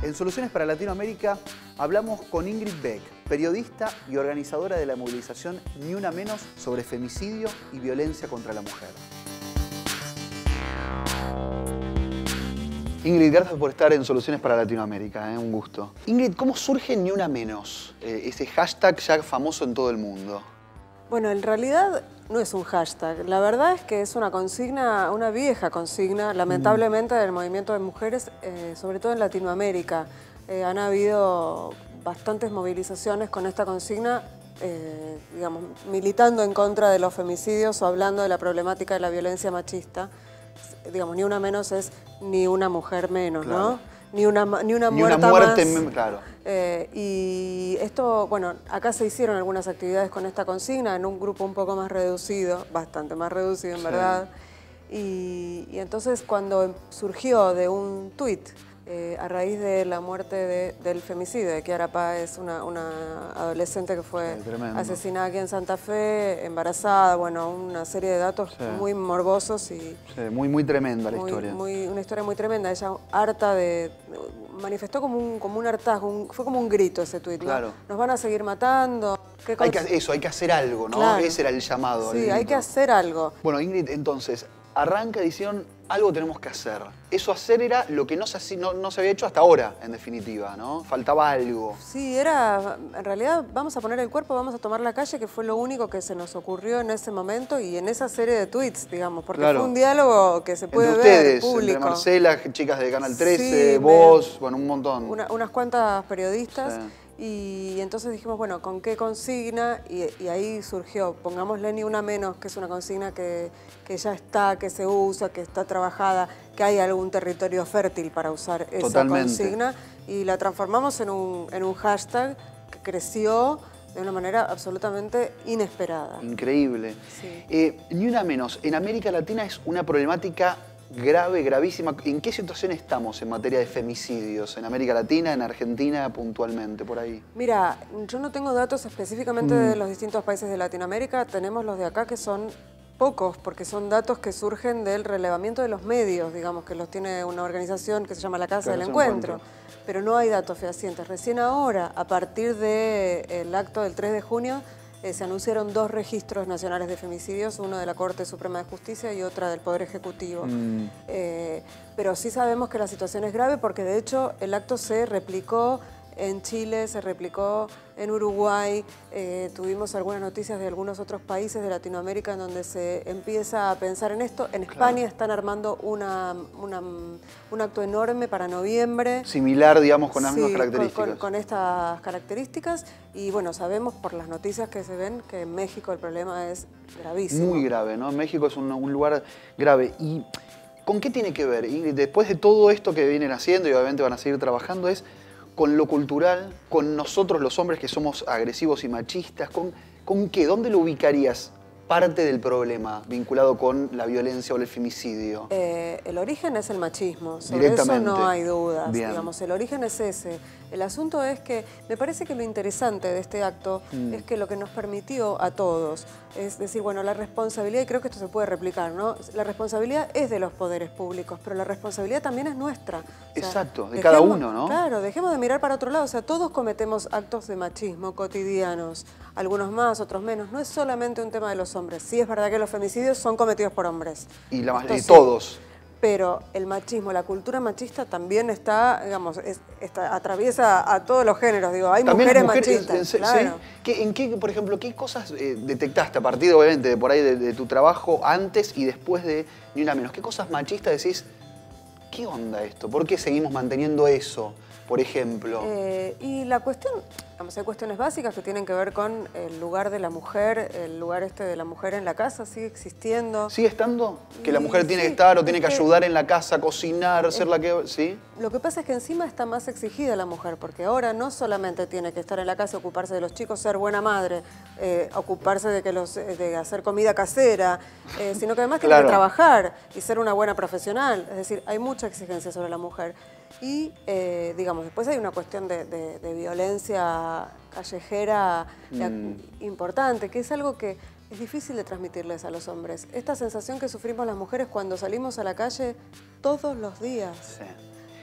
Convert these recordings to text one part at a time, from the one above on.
En Soluciones para Latinoamérica hablamos con Ingrid Beck, periodista y organizadora de la movilización Ni Una Menos sobre femicidio y violencia contra la mujer. Ingrid, gracias por estar en Soluciones para Latinoamérica, un gusto. Ingrid, ¿cómo surge Ni Una Menos? Ese hashtag ya famoso en todo el mundo. Bueno, en realidad no es un hashtag. La verdad es que es una consigna, una vieja consigna, lamentablemente, del movimiento de mujeres, sobre todo en Latinoamérica. Han habido bastantes movilizaciones con esta consigna, digamos, militando en contra de los femicidios o hablando de la problemática de la violencia machista. Digamos, Ni Una Menos es ni una mujer menos, claro, ¿no? Ni una muerte más. Claro. Y esto, bueno, acá se hicieron algunas actividades con esta consigna en un grupo un poco más reducido, bastante más reducido en verdad. Y entonces cuando surgió de un tuit, a raíz de la muerte del femicidio de Kiara Páez, una adolescente que fue asesinada aquí en Santa Fe, embarazada, bueno, una serie de datos muy morbosos y... muy tremenda la historia. Una historia muy tremenda. Ella harta de... manifestó como un hartazgo, fue como un grito ese tuit, ¿no? Claro. Nos van a seguir matando. Hay que hacer algo, ¿no? Claro. Ese era el llamado. Sí, hay que hacer algo. Bueno, Ingrid, entonces, arranca diciendo, algo tenemos que hacer. Eso hacer era lo que no se había hecho hasta ahora, en definitiva, ¿no? Faltaba algo. Sí, era, en realidad, vamos a poner el cuerpo, vamos a tomar la calle, que fue lo único que se nos ocurrió en ese momento y en esa serie de tweets, digamos, porque fue un diálogo que se puede ver público. Entre Marcela, chicas de Canal 13, vos, bueno, un montón. Unas cuantas periodistas. Sí. Y entonces dijimos, bueno, ¿con qué consigna? Y ahí surgió, pongámosle Ni Una Menos, que es una consigna que ya está, que se usa, que está trabajada, que hay algún territorio fértil para usar esa consigna. Y la transformamos en un hashtag que creció de una manera absolutamente inesperada. Increíble. Sí. Ni Una Menos, en América Latina es una problemática grave, gravísima. ¿En qué situación estamos en materia de femicidios? ¿En América Latina, en Argentina puntualmente, por ahí? Mira, yo no tengo datos específicamente de los distintos países de Latinoamérica. Tenemos los de acá que son pocos, porque son datos que surgen del relevamiento de los medios, digamos, que los tiene una organización que se llama la Casa del Encuentro. Pero no hay datos fehacientes. Recién ahora, a partir del acto del 3 de junio, se anunciaron 2 registros nacionales de femicidios, uno de la Corte Suprema de Justicia y otra del Poder Ejecutivo. Pero sí sabemos que la situación es grave porque de hecho el acto se replicó en Chile, se replicó en Uruguay, tuvimos algunas noticias de algunos otros países de Latinoamérica en donde se empieza a pensar en esto. En España están armando un acto enorme para noviembre. Similar, digamos, con las mismas características. Con estas características. Y bueno, sabemos por las noticias que se ven que en México el problema es gravísimo. Muy grave, ¿no? México es un lugar grave. ¿Y con qué tiene que ver? Y después de todo esto que vienen haciendo y obviamente van a seguir trabajando, es con lo cultural, con nosotros los hombres que somos agresivos y machistas, ¿con qué? ¿Dónde lo ubicarías parte del problema vinculado con la violencia o el femicidio? El origen es el machismo, sobre eso no hay dudas. Bien. Digamos, el origen es ese. El asunto es que me parece que lo interesante de este acto es que lo que nos permitió a todos es decir, bueno, la responsabilidad, y creo que esto se puede replicar, ¿no? La responsabilidad es de los poderes públicos, pero la responsabilidad también es nuestra. Exacto, de cada uno, ¿no? Claro, dejemos de mirar para otro lado. O sea, todos cometemos actos de machismo cotidianos, algunos más, otros menos. No es solamente un tema de los hombres. Sí es verdad que los femicidios son cometidos por hombres. Y todos. Pero el machismo, la cultura machista también está, digamos, atraviesa a todos los géneros. Digo, hay mujeres machistas. Claro. ¿Sí? Por ejemplo, qué cosas detectaste a partir, obviamente, de por ahí de tu trabajo antes y después de Ni Una Menos? ¿Qué cosas machistas decís? ¿Qué onda esto? ¿Por qué seguimos manteniendo eso, por ejemplo? Y la cuestión, digamos, hay cuestiones básicas que tienen que ver con el lugar de la mujer, el lugar de la mujer en la casa, sigue existiendo. ¿Sigue estando? ¿Que la mujer tiene que estar o tiene que ayudar en la casa, cocinar, ser la que...? ¿Sí? Lo que pasa es que encima está más exigida la mujer, porque ahora no solamente tiene que estar en la casa, ocuparse de los chicos, ser buena madre, ocuparse de hacer comida casera, sino que además tiene que trabajar y ser una buena profesional. Es decir, hay mucha exigencia sobre la mujer. Y, digamos, después hay una cuestión de violencia callejera importante, que es algo que es difícil de transmitirles a los hombres. Esta sensación que sufrimos las mujeres cuando salimos a la calle todos los días. Sí.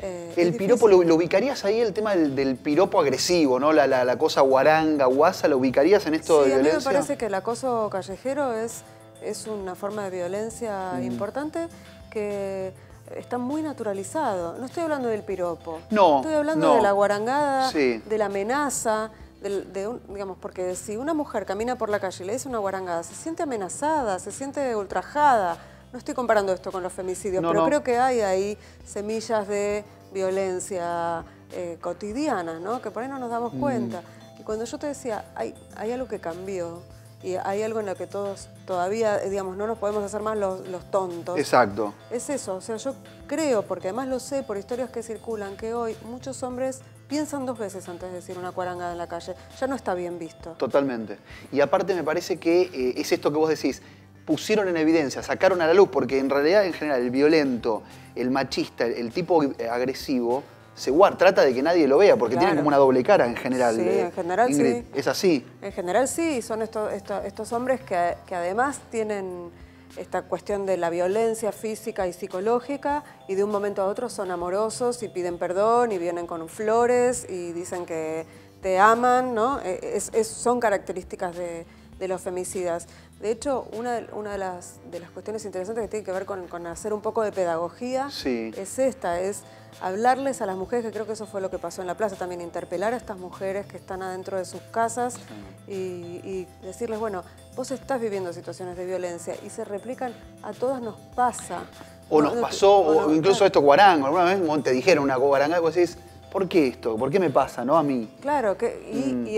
El piropo, ¿lo ubicarías ahí, el tema del piropo agresivo, ¿no? La cosa guaranga, guasa, ¿lo ubicarías en esto de violencia? A mí me parece que el acoso callejero es una forma de violencia importante que está muy naturalizado. No estoy hablando del piropo. No, estoy hablando de la guarangada, sí, de la amenaza, digamos, porque si una mujer camina por la calle y le dice una guarangada, se siente amenazada, se siente ultrajada. No estoy comparando esto con los femicidios, pero creo que hay ahí semillas de violencia cotidiana, ¿no? Que por ahí no nos damos cuenta. Y cuando yo te decía, hay algo que cambió y hay algo en lo que todos todavía, digamos, no nos podemos hacer más los tontos. Exacto. Es eso, o sea, yo creo, porque además lo sé por historias que circulan, que hoy muchos hombres piensan 2 veces antes de decir una cuarangada en la calle. Ya no está bien visto. Totalmente. Y aparte me parece que es esto que vos decís, pusieron en evidencia, sacaron a la luz, porque en realidad, en general, el violento, el machista, el tipo agresivo, trata de que nadie lo vea, porque tienen como una doble cara en general. Sí, en general Ingrid, sí. ¿es así? En general sí, son estos hombres que además tienen esta cuestión de la violencia física y psicológica y de un momento a otro son amorosos y piden perdón y vienen con flores y dicen que te aman, ¿no? Son características de los femicidas. De hecho, una de las cuestiones interesantes que tiene que ver con hacer un poco de pedagogía es esta, es hablarles a las mujeres, que creo que eso fue lo que pasó en la plaza también, interpelar a estas mujeres que están adentro de sus casas y decirles, bueno, vos estás viviendo situaciones de violencia y se replican, a todas nos pasa. O nos pasó, o incluso esto guarango, alguna vez te dijeron una guaranga y vos decís, ¿por qué esto? ¿Por qué me pasa, no a mí? Claro, y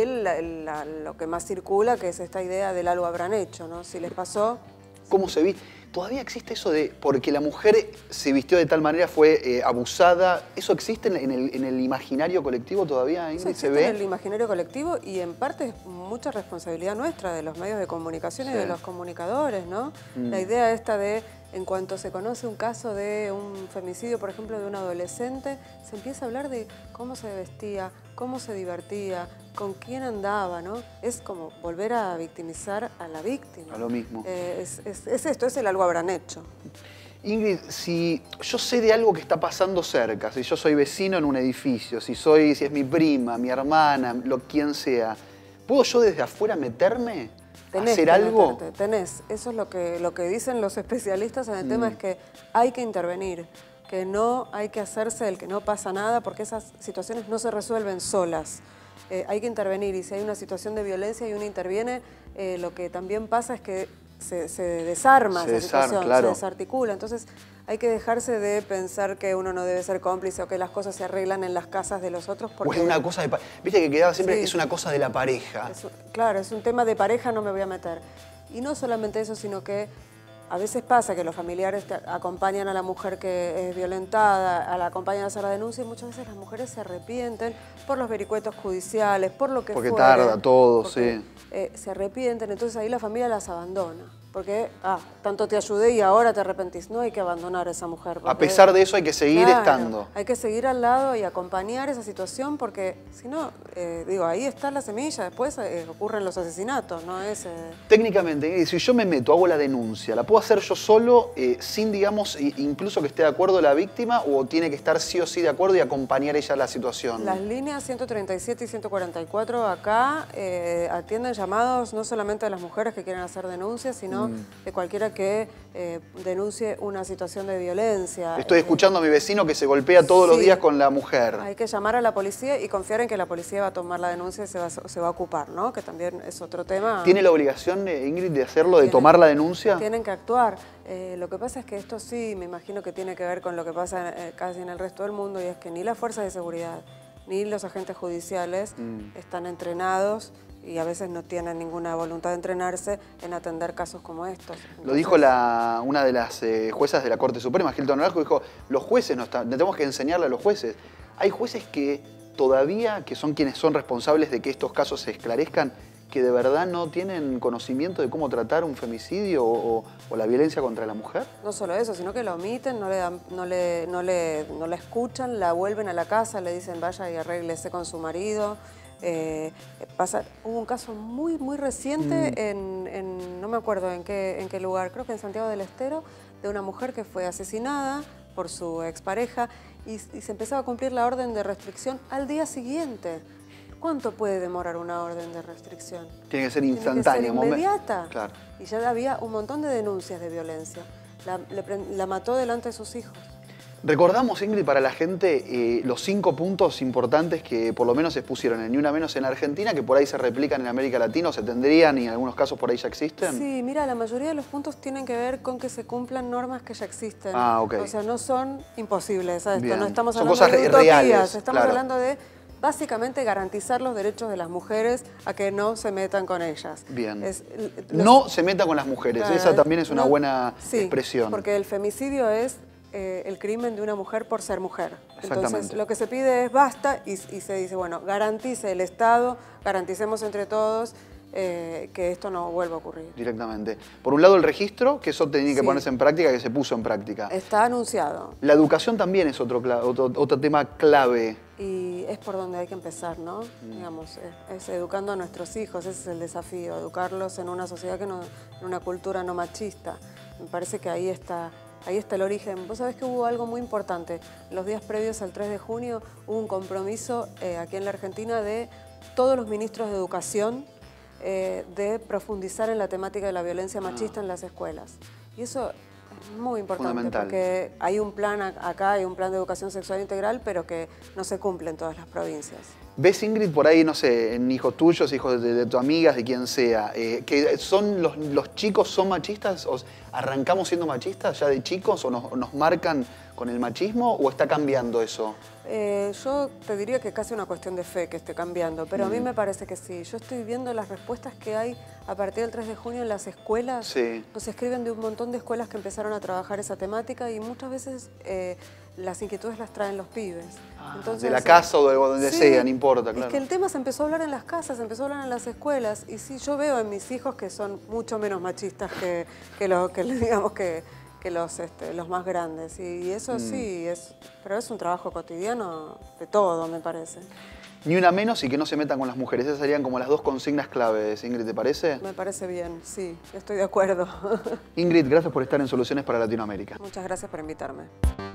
lo que más circula, que es esta idea del algo habrán hecho, ¿no? Si les pasó... ¿Cómo se viste? ¿Todavía existe eso de porque la mujer se vistió de tal manera, fue abusada? ¿Eso existe en el imaginario colectivo todavía? Eso existe en el imaginario colectivo y en parte es mucha responsabilidad nuestra, de los medios de comunicación y de los comunicadores, ¿no? La idea esta de, en cuanto se conoce un caso de un femicidio, por ejemplo, de un adolescente, se empieza a hablar de cómo se vestía, cómo se divertía, con quién andaba, ¿no? Es como volver a victimizar a la víctima. A lo mismo. Es esto, es el algo habrán hecho. Ingrid, si yo sé de algo que está pasando cerca, si yo soy vecino en un edificio, si es mi prima, mi hermana, quien sea, ¿puedo yo desde afuera meterme? ¿Hacer algo? Tenés. Eso es lo que dicen los especialistas en el tema, es que hay que intervenir, que no hay que hacerse el que no pasa nada, porque esas situaciones no se resuelven solas. Hay que intervenir y si hay una situación de violencia y uno interviene, lo que también pasa es que se desarma esa situación, se desarticula. Entonces hay que dejarse de pensar que uno no debe ser cómplice o que las cosas se arreglan en las casas de los otros. Porque o es una cosa de... Viste que quedaba siempre, es una cosa de la pareja. Claro, es un tema de pareja, no me voy a meter. Y no solamente eso, sino que a veces pasa que los familiares acompañan a la mujer que es violentada, la acompañan a hacer la denuncia y muchas veces las mujeres se arrepienten por los vericuetos judiciales, por lo que fuere. Porque tarda todo, sí. Se arrepienten, entonces ahí la familia las abandona. Porque, tanto te ayudé y ahora te arrepentís. No hay que abandonar a esa mujer. A pesar de eso hay que seguir estando. Hay que seguir al lado y acompañar esa situación porque, si no, ahí está la semilla, después ocurren los asesinatos, ¿no? Técnicamente, si yo me meto, hago la denuncia, ¿la puedo hacer yo solo, sin, digamos, incluso que esté de acuerdo la víctima, o tiene que estar sí o sí de acuerdo y acompañar ella la situación? Las líneas 137 y 144 acá atienden llamados no solamente de las mujeres que quieren hacer denuncias, sino de cualquiera que denuncie una situación de violencia. Estoy escuchando a mi vecino que se golpea todos los días con la mujer. Hay que llamar a la policía y confiar en que la policía va a tomar la denuncia y se va a ocupar, ¿no? Que también es otro tema. ¿Tiene la obligación, Ingrid, de hacerlo, de tomar la denuncia? Tienen que actuar. Lo que pasa es que esto sí, me imagino que tiene que ver con lo que pasa casi en el resto del mundo, y es que ni las fuerzas de seguridad ni los agentes judiciales están entrenados y a veces no tienen ninguna voluntad de entrenarse en atender casos como estos. Entonces, lo dijo una de las juezas de la Corte Suprema, Hilton Naranjo, dijo, los jueces tenemos que enseñarle a los jueces. Hay jueces que todavía, que son quienes son responsables de que estos casos se esclarezcan, que de verdad no tienen conocimiento de cómo tratar un femicidio o la violencia contra la mujer. No solo eso, sino que la omiten, no la escuchan, la vuelven a la casa, le dicen vaya y arréglese con su marido. Hubo un caso muy reciente no me acuerdo en qué lugar, creo que en Santiago del Estero, de una mujer que fue asesinada por su expareja y se empezaba a cumplir la orden de restricción al día siguiente. ¿Cuánto puede demorar una orden de restricción? Tiene que ser instantánea. Tiene que ser inmediata. Claro. Y ya había un montón de denuncias de violencia. La mató delante de sus hijos. Recordamos, Ingrid, para la gente los 5 puntos importantes que por lo menos se expusieron en Ni Una Menos en Argentina, que por ahí se replican en América Latina o se tendrían y en algunos casos por ahí ya existen. Sí, mira, la mayoría de los puntos tienen que ver con que se cumplan normas que ya existen. Ah, ok. O sea, no son imposibles a esto, Bien. no estamos Son hablando cosas de utopías, reales, estamos claro. hablando de básicamente garantizar los derechos de las mujeres a que no se metan con ellas. Bien. No se meta con las mujeres, esa también es una buena expresión. Porque el femicidio es el crimen de una mujer por ser mujer. Exactamente. Entonces, lo que se pide es basta y se dice, bueno, garantice el Estado, garanticemos entre todos que esto no vuelva a ocurrir. Directamente. Por un lado el registro, que eso tenía que Sí. ponerse en práctica, que se puso en práctica. Está anunciado. La educación también es otro tema clave. Y es por donde hay que empezar, ¿no? Digamos, es educando a nuestros hijos, ese es el desafío, educarlos en una sociedad en una cultura no machista. Me parece que ahí está el origen. Vos sabés que hubo algo muy importante. Los días previos al 3 de junio hubo un compromiso aquí en la Argentina de todos los ministros de educación de profundizar en la temática de la violencia machista en las escuelas. Y eso es muy importante porque hay un plan acá, hay un plan de educación sexual integral, pero que no se cumple en todas las provincias. ¿Ves, Ingrid, por ahí, no sé, en hijos tuyos, hijos de tus amigas, de quien sea, que son los chicos son machistas? ¿O arrancamos siendo machistas ya de chicos o nos marcan con el machismo o está cambiando eso? Yo te diría que es casi una cuestión de fe que esté cambiando, pero a mí me parece que sí. Yo estoy viendo las respuestas que hay a partir del 3 de junio en las escuelas. Sí. Nos escriben de un montón de escuelas que empezaron a trabajar esa temática y muchas veces las inquietudes las traen los pibes. Entonces, de la casa o de donde sí, sea, no importa, claro. Es que el tema se empezó a hablar en las casas, se empezó a hablar en las escuelas y sí, yo veo en mis hijos que son mucho menos machistas que los más grandes. Y eso sí, pero es un trabajo cotidiano de todo, me parece. Ni una menos y que no se metan con las mujeres. Esas serían como las 2 consignas claves, Ingrid, ¿te parece? Me parece bien, sí, estoy de acuerdo. Ingrid, gracias por estar en Soluciones para Latinoamérica. Muchas gracias por invitarme.